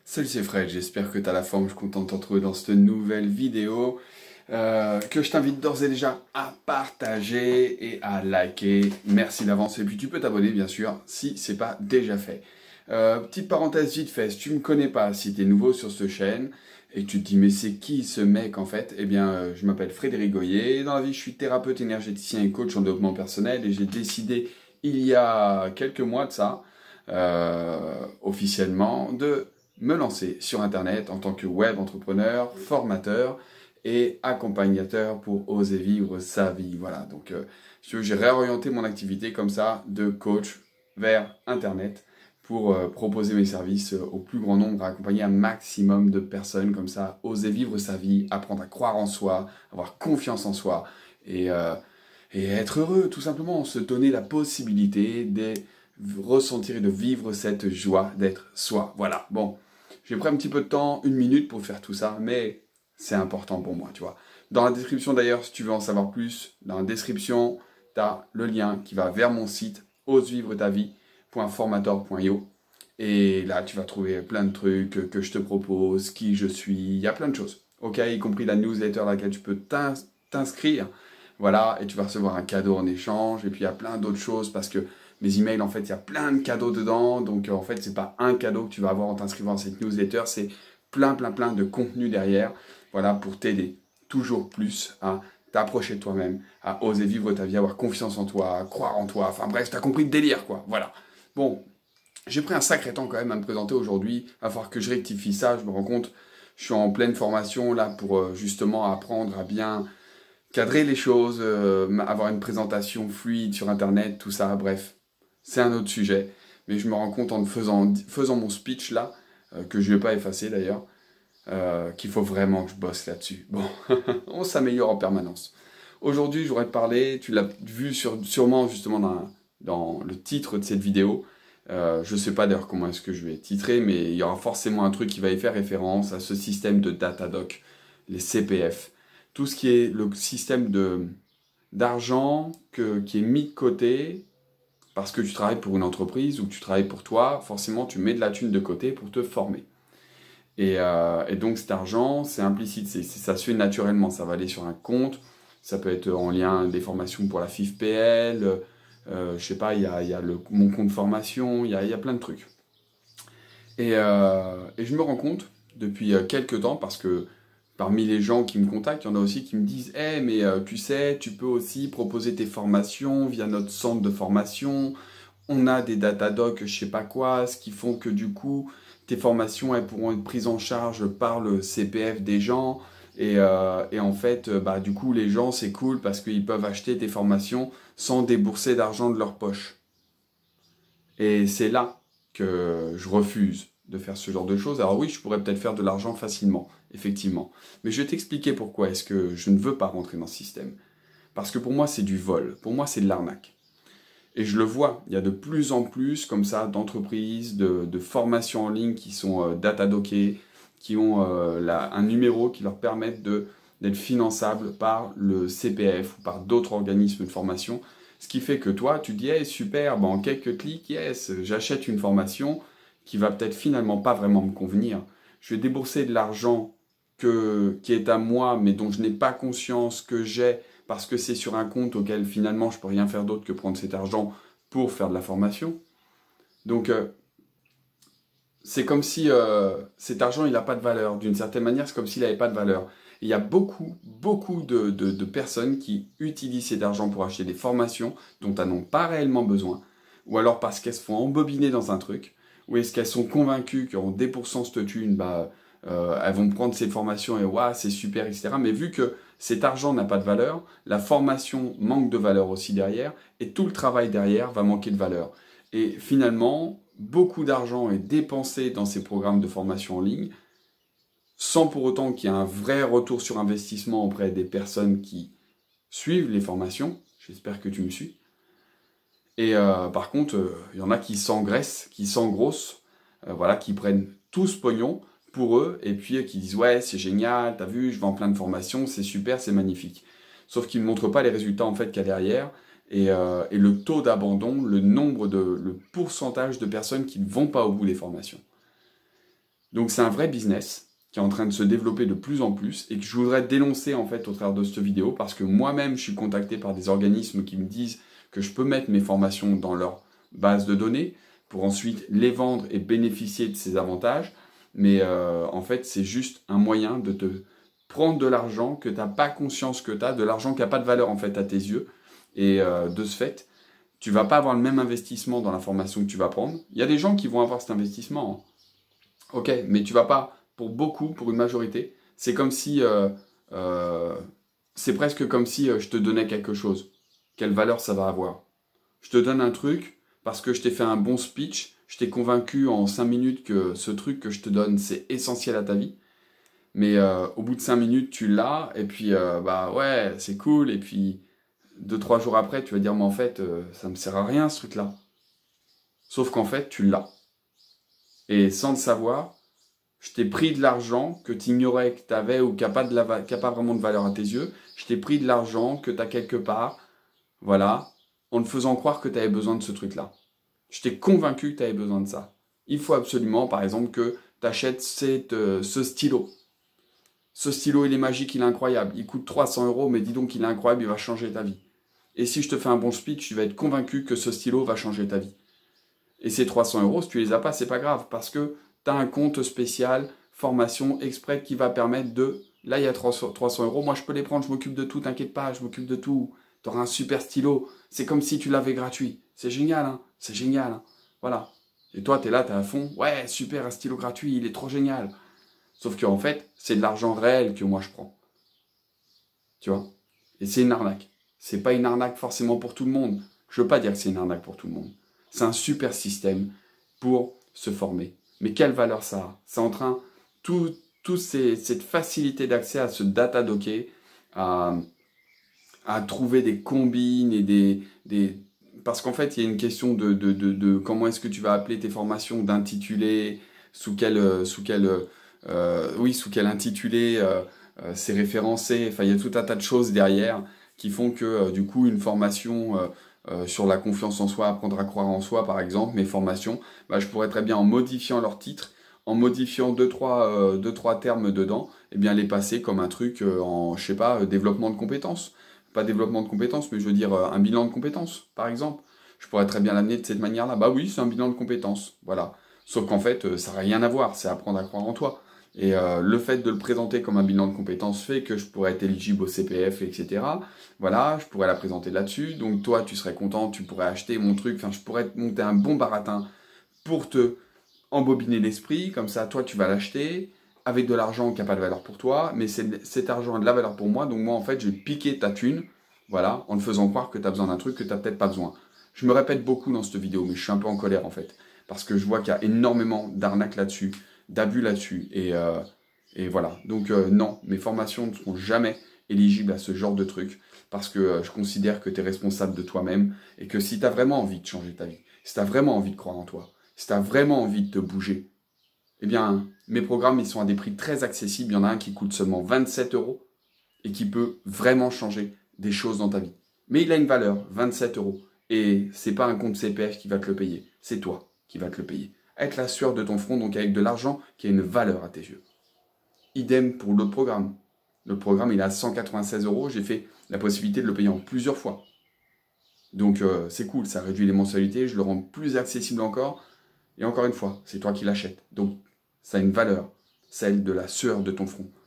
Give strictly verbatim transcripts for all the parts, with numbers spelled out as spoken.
Salut, c'est Fred, j'espère que tu as la forme, je suis content de te retrouver dans cette nouvelle vidéo euh, que je t'invite d'ores et déjà à partager et à liker. Merci d'avance et puis tu peux t'abonner bien sûr si c'est pas déjà fait. Euh, petite parenthèse vite fait, si tu me connais pas, si tu es nouveau sur cette chaîne et que tu te dis mais c'est qui ce mec en fait, eh bien euh, je m'appelle Frédéric Goyer, dans la vie je suis thérapeute énergéticien et coach en développement personnel et j'ai décidé il y a quelques mois de ça, euh, officiellement, de me lancer sur Internet en tant que web entrepreneur, formateur et accompagnateur pour oser vivre sa vie. Voilà, donc euh, j'ai réorienté mon activité comme ça de coach vers Internet pour euh, proposer mes services euh, au plus grand nombre, accompagner un maximum de personnes comme ça, oser vivre sa vie, apprendre à croire en soi, avoir confiance en soi et, euh, et être heureux, tout simplement, se donner la possibilité de ressentir et de vivre cette joie d'être soi. Voilà, bon. J'ai pris un petit peu de temps, une minute pour faire tout ça, mais c'est important pour moi, tu vois. Dans la description d'ailleurs, si tu veux en savoir plus, dans la description, tu as le lien qui va vers mon site ose vivre ta vie point formator point i o. Et là, tu vas trouver plein de trucs que je te propose, qui je suis, il y a plein de choses. Ok, y compris la newsletter dans laquelle tu peux t'inscrire. Voilà, et tu vas recevoir un cadeau en échange. Et puis il y a plein d'autres choses parce que mes emails, en fait, il y a plein de cadeaux dedans. Donc, euh, en fait, c'est pas un cadeau que tu vas avoir en t'inscrivant à cette newsletter. C'est plein, plein, plein de contenu derrière. Voilà, pour t'aider toujours plus à t'approcher de toi-même, à oser vivre ta vie, avoir confiance en toi, à croire en toi. Enfin, bref, t'as compris le délire, quoi. Voilà. Bon, j'ai pris un sacré temps quand même à me présenter aujourd'hui. Il va falloir que je rectifie ça. Je me rends compte, je suis en pleine formation là pour euh, justement apprendre à bien cadrer les choses, euh, avoir une présentation fluide sur Internet, tout ça, bref. C'est un autre sujet, mais je me rends compte en faisant, faisant mon speech là, euh, que je ne vais pas effacer d'ailleurs, euh, qu'il faut vraiment que je bosse là-dessus. Bon, on s'améliore en permanence. Aujourd'hui, je voudrais te parler, tu l'as vu sur, sûrement justement dans, dans le titre de cette vidéo, euh, je ne sais pas d'ailleurs comment est-ce que je vais titrer, mais il y aura forcément un truc qui va y faire référence à ce système de Datadoc, les C P F. Tout ce qui est le système de, d'argent que, qui est mis de côté parce que tu travailles pour une entreprise ou que tu travailles pour toi, forcément tu mets de la thune de côté pour te former. Et, euh, et donc cet argent, c'est implicite, c'est, c'est, ça se fait naturellement, ça va aller sur un compte, ça peut être en lien des formations pour la F I F P L, euh, je sais pas, il y a, y a le, mon compte formation, il y a, y a plein de trucs. Et, euh, et je me rends compte depuis quelques temps, parce que parmi les gens qui me contactent, il y en a aussi qui me disent hey, « mais euh, tu sais, tu peux aussi proposer tes formations via notre centre de formation. On a des Datadoc, je sais pas quoi, ce qui font que du coup, tes formations, elles pourront être prises en charge par le C P F des gens. Et, euh, et en fait, bah, du coup, les gens, c'est cool parce qu'ils peuvent acheter tes formations sans débourser d'argent de leur poche. » Et c'est là que je refuse de faire ce genre de choses. Alors oui, je pourrais peut-être faire de l'argent facilement, effectivement. Mais je vais t'expliquer pourquoi est-ce que je ne veux pas rentrer dans ce système. Parce que pour moi, c'est du vol. Pour moi, c'est de l'arnaque. Et je le vois, il y a de plus en plus comme ça d'entreprises, de, de formations en ligne qui sont euh, datadockées, qui ont euh, là, un numéro qui leur permettent de, d'être finançables par le C P F ou par d'autres organismes de formation. Ce qui fait que toi, tu dis hey, « super, ben, en quelques clics, yes, j'achète une formation qui va peut-être finalement pas vraiment me convenir. Je vais débourser de l'argent que, qui est à moi, mais dont je n'ai pas conscience que j'ai, parce que c'est sur un compte auquel finalement je ne peux rien faire d'autre que prendre cet argent pour faire de la formation. » Donc, euh, c'est comme si euh, cet argent, il n'a pas de valeur. D'une certaine manière, c'est comme s'il n'avait pas de valeur. Et il y a beaucoup, beaucoup de, de, de personnes qui utilisent cet argent pour acheter des formations dont elles n'ont pas réellement besoin, ou alors parce qu'elles se font embobiner dans un truc, ou est-ce qu'elles sont convaincues qu'en dépoursant cette thune, bah, euh, elles vont prendre cette formation et ouais, c'est super, et cetera. Mais vu que cet argent n'a pas de valeur, la formation manque de valeur aussi derrière, et tout le travail derrière va manquer de valeur. Et finalement, beaucoup d'argent est dépensé dans ces programmes de formation en ligne, sans pour autant qu'il y ait un vrai retour sur investissement auprès des personnes qui suivent les formations. J'espère que tu me suis. Et euh, par contre, il euh, y en a qui s'engraissent, qui s'engrossent, euh, voilà, qui prennent tout ce pognon pour eux, et puis euh, qui disent « ouais, c'est génial, t'as vu, je vends plein de formations, c'est super, c'est magnifique ». Sauf qu'ils ne montrent pas les résultats en fait qu'il y a derrière, et, euh, et le taux d'abandon, le nombre de, le pourcentage de personnes qui ne vont pas au bout des formations. Donc c'est un vrai business qui est en train de se développer de plus en plus et que je voudrais dénoncer en fait au travers de cette vidéo parce que moi-même je suis contacté par des organismes qui me disent que je peux mettre mes formations dans leur base de données pour ensuite les vendre et bénéficier de ces avantages. Mais euh, en fait, c'est juste un moyen de te prendre de l'argent que tu n'as pas conscience que tu as, de l'argent qui n'a pas de valeur en fait à tes yeux. Et euh, de ce fait, tu ne vas pas avoir le même investissement dans la formation que tu vas prendre. Il y a des gens qui vont avoir cet investissement. Hein. Ok, mais tu ne vas pas, pour beaucoup, pour une majorité, c'est comme si, euh, euh, c'est presque comme si euh, je te donnais quelque chose. Quelle valeur ça va avoir? Je te donne un truc parce que je t'ai fait un bon speech, je t'ai convaincu en cinq minutes que ce truc que je te donne, c'est essentiel à ta vie. Mais euh, au bout de cinq minutes, tu l'as, et puis, euh, bah ouais, c'est cool, et puis, deux, trois jours après, tu vas dire, mais en fait, euh, ça me sert à rien, ce truc-là. Sauf qu'en fait, tu l'as. Et sans le savoir, je t'ai pris de l'argent que tu ignorais que tu avais ou qui n'a pas, de la, qui a pas vraiment de valeur à tes yeux. Je t'ai pris de l'argent que tu as quelque part, voilà, en te faisant croire que tu avais besoin de ce truc-là. Je t'ai convaincu que tu avais besoin de ça. Il faut absolument, par exemple, que tu achètes cette, euh, ce stylo. Ce stylo, il est magique, il est incroyable. Il coûte trois cents euros, mais dis donc, il est incroyable, il va changer ta vie. Et si je te fais un bon speech, tu vas être convaincu que ce stylo va changer ta vie. Et ces trois cents euros, si tu les as pas, c'est pas grave, parce que tu as un compte spécial, formation exprès, qui va permettre de... Là, il y a trois cents euros, moi je peux les prendre, je m'occupe de tout, t'inquiète pas, je m'occupe de tout. Tu auras un super stylo. C'est comme si tu l'avais gratuit. C'est génial, hein? C'est génial, hein? Voilà. Et toi, tu es là, tu es à fond. Ouais, super, un stylo gratuit, il est trop génial. Sauf qu'en fait, c'est de l'argent réel que moi je prends. Tu vois? Et c'est une arnaque. C'est pas une arnaque forcément pour tout le monde. Je veux pas dire que c'est une arnaque pour tout le monde. C'est un super système pour se former. Mais quelle valeur ça a? C'est en train, tout, tout ces, cette facilité d'accès à ce data docker, à, à trouver des combines et des... des parce qu'en fait, il y a une question de, de, de, de comment est-ce que tu vas appeler tes formations, d'intitulé, sous quel, sous quel, euh, oui, sous quel intitulé euh, euh, c'est référencé. Enfin, il y a tout un tas de choses derrière qui font que, euh, du coup, une formation euh, euh, sur la confiance en soi, apprendre à croire en soi, par exemple, mes formations, bah, je pourrais très bien, en modifiant leur titre, en modifiant deux, trois, euh, deux, trois termes dedans, eh bien, les passer comme un truc euh, en, je sais pas, euh, développement de compétences. Pas développement de compétences, mais je veux dire euh, un bilan de compétences, par exemple. Je pourrais très bien l'amener de cette manière-là. Bah oui, c'est un bilan de compétences, voilà. Sauf qu'en fait, euh, ça n'a rien à voir, c'est apprendre à croire en toi. Et euh, le fait de le présenter comme un bilan de compétences fait que je pourrais être éligible au C P F, et cetera. Voilà, je pourrais la présenter là-dessus. Donc toi, tu serais content, tu pourrais acheter mon truc. Enfin, je pourrais te monter un bon baratin pour te embobiner l'esprit. Comme ça, toi, tu vas l'acheter avec de l'argent qui n'a pas de valeur pour toi. Mais cet argent a de la valeur pour moi. Donc moi, en fait, je vais piquer ta thune, voilà, en te faisant croire que tu as besoin d'un truc que tu n'as peut-être pas besoin. Je me répète beaucoup dans cette vidéo, mais je suis un peu en colère, en fait. Parce que je vois qu'il y a énormément d'arnaques là-dessus, d'abus là-dessus. Et, euh, et voilà. Donc euh, non, mes formations ne seront jamais éligibles à ce genre de truc. Parce que euh, je considère que tu es responsable de toi-même. Et que si tu as vraiment envie de changer ta vie, si tu as vraiment envie de croire en toi, si tu as vraiment envie de te bouger, eh bien, mes programmes, ils sont à des prix très accessibles. Il y en a un qui coûte seulement vingt-sept euros et qui peut vraiment changer des choses dans ta vie. Mais il a une valeur, vingt-sept euros. Et c'est pas un compte C P F qui va te le payer. C'est toi qui vas te le payer. Avec la sueur de ton front, donc avec de l'argent qui a une valeur à tes yeux. Idem pour l'autre programme. Le programme, il est à cent quatre-vingt-seize euros. J'ai fait la possibilité de le payer en plusieurs fois. Donc, euh, c'est cool. Ça réduit les mensualités. Je le rends plus accessible encore. Et encore une fois, c'est toi qui l'achètes. Donc, ça a une valeur. Celle de la sueur de ton front.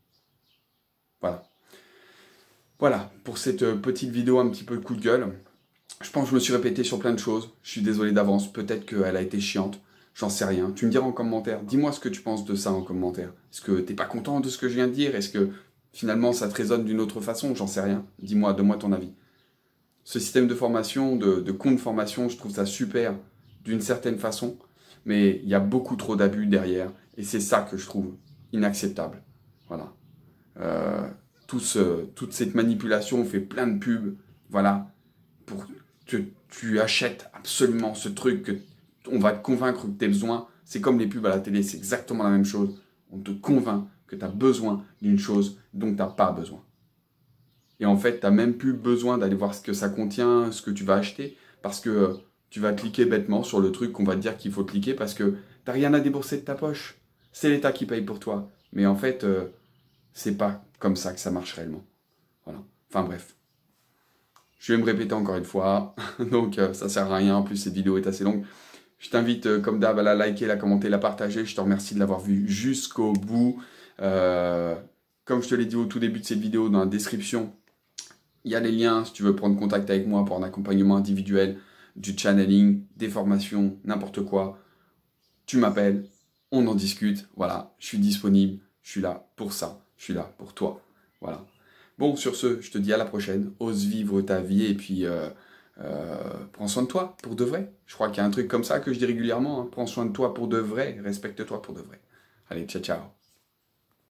Voilà. Voilà, pour cette petite vidéo un petit peu coup de gueule. Je pense que je me suis répété sur plein de choses. Je suis désolé d'avance. Peut-être qu'elle a été chiante. J'en sais rien. Tu me diras en commentaire. Dis-moi ce que tu penses de ça en commentaire. Est-ce que t'es pas content de ce que je viens de dire? Est-ce que finalement ça te résonne d'une autre façon? J'en sais rien. Dis-moi, donne-moi ton avis. Ce système de formation, de, de compte formation, je trouve ça super d'une certaine façon. Mais il y a beaucoup trop d'abus derrière. Et c'est ça que je trouve inacceptable. Voilà. Euh, tout ce, toute cette manipulation, on fait plein de pubs. Voilà. Pour que tu achètes absolument ce truc, que on va te convaincre que tu as besoin. C'est comme les pubs à la télé, c'est exactement la même chose. On te convainc que tu as besoin d'une chose dont tu n'as pas besoin. Et en fait, tu n'as même plus besoin d'aller voir ce que ça contient, ce que tu vas acheter, parce que euh, tu vas cliquer bêtement sur le truc qu'on va te dire qu'il faut cliquer, parce que tu n'as rien à débourser de ta poche. c'est l'État qui paye pour toi. Mais en fait, euh, c'est pas comme ça que ça marche réellement. Voilà. Enfin bref. Je vais me répéter encore une fois, donc euh, ça sert à rien. En plus, cette vidéo est assez longue. Je t'invite, euh, comme d'hab, à la liker, la commenter, la partager. Je te remercie de l'avoir vu jusqu'au bout. Euh, comme je te l'ai dit au tout début de cette vidéo, dans la description, il y a les liens si tu veux prendre contact avec moi pour un accompagnement individuel, du channeling, des formations, n'importe quoi. Tu m'appelles, on en discute. Voilà, je suis disponible. Je suis là pour ça. Je suis là pour toi. Voilà. Bon, sur ce, je te dis à la prochaine. Ose vivre ta vie et puis euh, euh, prends soin de toi pour de vrai. Je crois qu'il y a un truc comme ça que je dis régulièrement. Hein. Prends soin de toi pour de vrai. Respecte-toi pour de vrai. Allez, ciao, ciao.